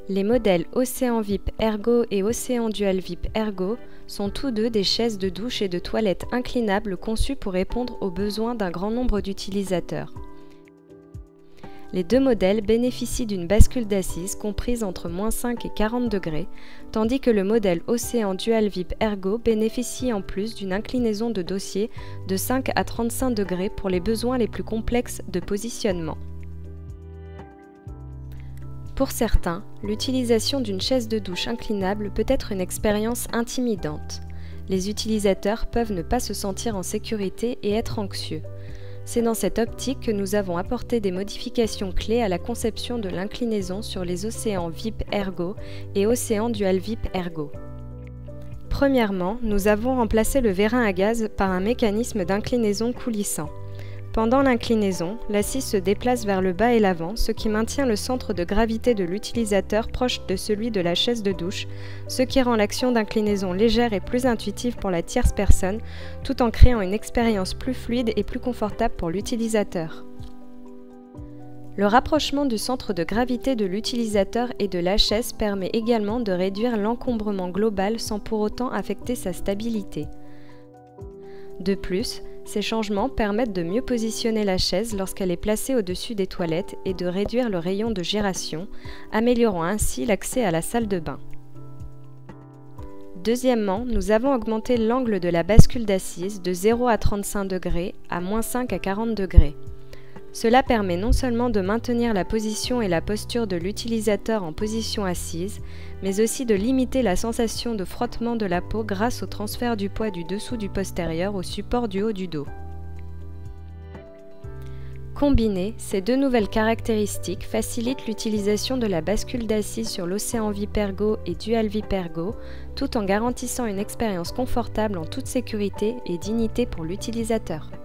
Les modèles Océan VIP Ergo et Océan Dual VIP Ergo sont tous deux des chaises de douche et de toilette inclinables conçues pour répondre aux besoins d'un grand nombre d'utilisateurs. Les deux modèles bénéficient d'une bascule d'assises comprise entre -5 et 40 degrés, tandis que le modèle Océan Dual VIP Ergo bénéficie en plus d'une inclinaison de dossier de 5 à 35 degrés pour les besoins les plus complexes de positionnement. Pour certains, l'utilisation d'une chaise de douche inclinable peut être une expérience intimidante. Les utilisateurs peuvent ne pas se sentir en sécurité et être anxieux. C'est dans cette optique que nous avons apporté des modifications clés à la conception de l'inclinaison sur les Océan VIP Ergo et Océan Dual VIP Ergo. Premièrement, nous avons remplacé le vérin à gaz par un mécanisme d'inclinaison coulissant. Pendant l'inclinaison, l'assise se déplace vers le bas et l'avant, ce qui maintient le centre de gravité de l'utilisateur proche de celui de la chaise de douche, ce qui rend l'action d'inclinaison légère et plus intuitive pour la tierce personne, tout en créant une expérience plus fluide et plus confortable pour l'utilisateur. Le rapprochement du centre de gravité de l'utilisateur et de la chaise permet également de réduire l'encombrement global sans pour autant affecter sa stabilité. De plus, ces changements permettent de mieux positionner la chaise lorsqu'elle est placée au-dessus des toilettes et de réduire le rayon de gyration, améliorant ainsi l'accès à la salle de bain. Deuxièmement, nous avons augmenté l'angle de la bascule d'assise de 0 à 35 degrés à -5 à 40 degrés. Cela permet non seulement de maintenir la position et la posture de l'utilisateur en position assise, mais aussi de limiter la sensation de frottement de la peau grâce au transfert du poids du dessous du postérieur au support du haut du dos. Combinées, ces deux nouvelles caractéristiques facilitent l'utilisation de la bascule d'assise sur l'Océan VIP Ergo et Dual VIP Ergo, tout en garantissant une expérience confortable en toute sécurité et dignité pour l'utilisateur.